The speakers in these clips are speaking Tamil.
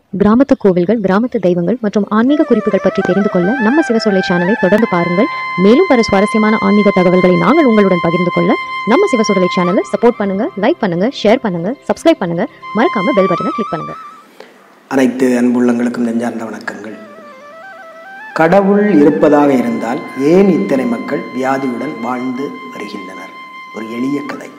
கிராமத்து கோவில்கள், கிராமத்து தெய்வங்கள் மற்றும் ஆன்மீக குறிப்புகள் பற்றி தெரிந்து கொள்ள நம்ம சிவசொல்லை சேனலை தொடர்ந்து பாருங்கள். மேலும் பல சுவாரஸ்யமான ஆன்மீக தகவல்களை நாங்கள் உங்களுடன் பகிர்ந்து கொள்ள நம்ம சிவசொல்லை சேனலை சப்போர்ட் பண்ணுங்க, லைக் பண்ணுங்க, ஷேர் பண்ணுங்க, சப்ஸ்கிரைப் பண்ணுங்க, மறக்காம பெல் பட்டனை கிளிக் பண்ணுங்க. அனைத்து அன்புள்ளங்களுக்கும் நெஞ்சார்ந்த வணக்கங்கள். கடவுள் இருப்பதாக இருந்தால் ஏன் இத்தனை மக்கள் வியாதியுடன் வாழ்ந்து வருகின்றனர்? ஒரு எளிய கதை.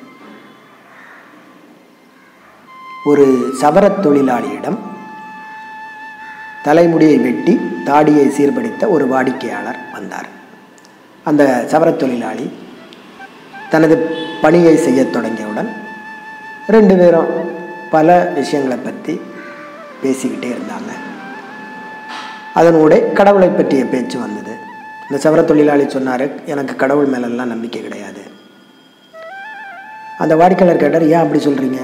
ஒரு சவரத் தொழிலாளியிடம் தலைமுடியை வெட்டி தாடியை சீர்படுத்த ஒரு வாடிக்கையாளர் வந்தார். அந்த சவரத் தொழிலாளி தனது பணியை செய்ய தொடங்கியவுடன் ரெண்டு பேரும் பல விஷயங்களை பற்றி பேசிக்கிட்டே இருந்தாங்க. அதனோட கடவுளை பற்றிய பேச்சு வந்தது. இந்த சவரத் தொழிலாளி சொன்னார், எனக்கு கடவுள் மேலெல்லாம் நம்பிக்கை கிடையாது. அந்த வாடிக்கையாளர் கேட்டார், ஏன் அப்படி சொல்கிறீங்க?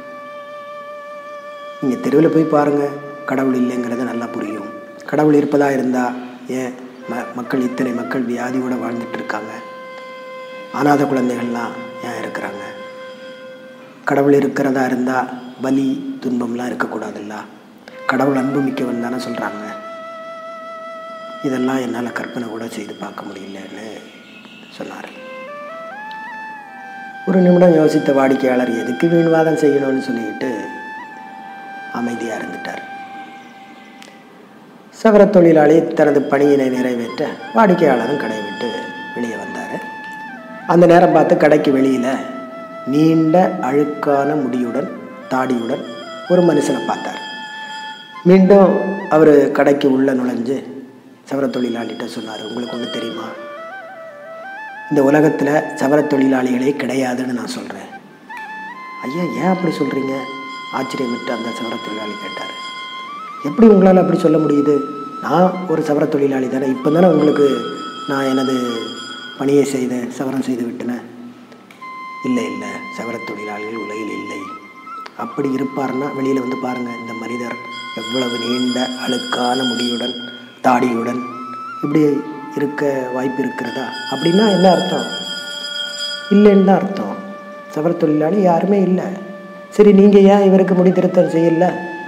நீங்கள் தெருவில் போய் பாருங்கள், கடவுள் இல்லைங்கிறது நல்லா புரியும். கடவுள் இருப்பதாக இருந்தால் ஏன் மக்கள் இத்தனை மக்கள் வியாதியோடு வாழ்ந்துட்டு இருக்காங்க? அநாத குழந்தைகள்லாம் ஏன் இருக்கிறாங்க? கடவுள் இருக்கிறதா இருந்தால் வலி துன்பம்லாம் இருக்கக்கூடாதுல்ல? கடவுள் அன்பு மிக்கவன் தானே சொல்கிறாங்க. இதெல்லாம் என்னால் கற்பனை கூட செய்து பார்க்க முடியலன்னு சொன்னார். ஒரு நிமிடம் யோசித்த வாடிக்கையாளர் எதுக்கு வீண்வாதம் செய்யணும்னு சொல்லிட்டு அமைதியாக இருந்துட்டார். சவரத் தொழிலாளி தனது பணியினை நிறைவேற்ற வாடிக்கையாளரும் கடையை விட்டு வெளியே வந்தார். அந்த நேரம் பார்த்து கடைக்கு வெளியில் நீண்ட அழுக்கான முடியுடன் தாடியுடன் ஒரு மனுஷனை பார்த்தார். மீண்டும் அவர் கடைக்கு உள்ளே நுழைஞ்சு சவரத் தொழிலாளிகிட்ட சொன்னார், உங்களுக்கு ஒன்று தெரியுமா? இந்த உலகத்தில் சவரத் தொழிலாளிகளே கிடையாதுன்னு நான் சொல்கிறேன். ஐயா, ஏன் அப்படி சொல்கிறீங்க? ஆச்சரியமிட்டு அந்த சவரத் தொழிலாளி கேட்டார். எப்படி உங்களால் அப்படி சொல்ல முடியுது? நான் ஒரு சவரத் தொழிலாளி தானே. இப்போ தானே உங்களுக்கு நான் எனது பணியை சவரம் செய்து விட்டேன். இல்லை இல்லை, சவரத் தொழிலாளிகள் உலகில் இல்லை. அப்படி இருப்பார்னா வெளியில் வந்து பாருங்கள், இந்த மனிதர் எவ்வளவு நீண்ட அழுக்கான முடியுடன் தாடியுடன் இப்படி இருக்க வாய்ப்பு இருக்கிறதா? அப்படின்னா என்ன அர்த்தம்? இல்லைன்னு தான் அர்த்தம். சவரத் தொழிலாளி யாருமே இல்லை. சரி, நீங்கள் ஏன் இவருக்கு முடி திருத்தம் செய்யல?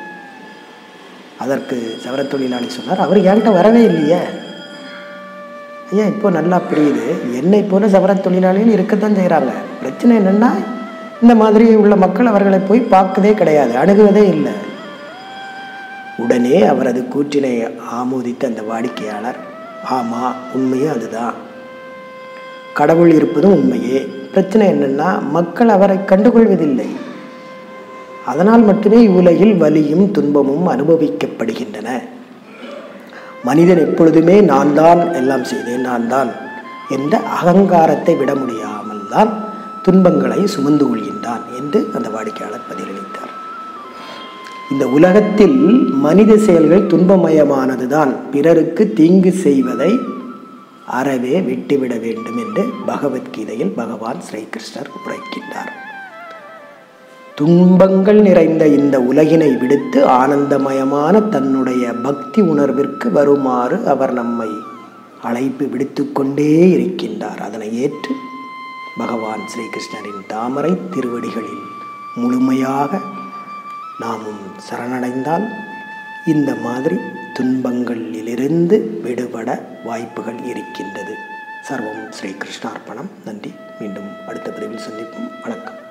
அதற்கு சவரத் தொழிலாளி சொன்னார், அவர் என்கிட்ட வரவே இல்லையே. ஐயா, இப்போ நல்லா புரியுது. என்னை போல சவரத் தொழிலாளிகள் இருக்கத்தான் செய்கிறாங்க. பிரச்சனை என்னென்னா, இந்த மாதிரி உள்ள மக்கள் அவர்களை போய் பார்க்கவே கிடையாது, அணுகுவதே இல்லை. உடனே அவரது கூற்றினை ஆமோதித்த அந்த வாடிக்கையாளர், ஆமாம், உண்மையே அதுதான். கடவுள் இருப்பதும் உண்மையே. பிரச்சனை என்னென்னா, மக்கள் அவரை கண்டுகொள்வதில்லை. அதனால் மட்டுமே இவ்வுலகில் வலியும் துன்பமும் அனுபவிக்கப்படுகின்றன. மனிதன் எப்பொழுதுமே நான் தான் எல்லாம் செய்தேன், நான் தான் என்ற அகங்காரத்தை விட முடியாமல் தான் துன்பங்களை சுமந்து கொள்கின்றான் என்று அந்த வாடிக்கையாளர் பதிலளித்தார். இந்த உலகத்தில் மனித செயல்கள் துன்பமயமானதுதான். பிறருக்கு தீங்கு செய்வதை அறவே விட்டுவிட வேண்டும் என்று பகவத்கீதையில் பகவான் ஸ்ரீகிருஷ்ணர் உரைக்கின்றார். துன்பங்கள் நிறைந்த இந்த உலகினை விடுத்து ஆனந்தமயமான தன்னுடைய பக்தி உணர்விற்கு வருமாறு அவர் நம்மை அழைப்பு விடுத்து கொண்டே இருக்கின்றார். அதனை ஏற்று பகவான் ஸ்ரீகிருஷ்ணரின் தாமரை திருவடிகளில் முழுமையாக நாமும் சரணடைந்தால் இந்த மாதிரி துன்பங்களிலிருந்து விடுபட வாய்ப்புகள் இருக்கின்றது. சர்வம் ஸ்ரீகிருஷ்ணார்ப்பணம். நன்றி. மீண்டும் அடுத்த பதிவில் சந்திப்போம். வணக்கம்.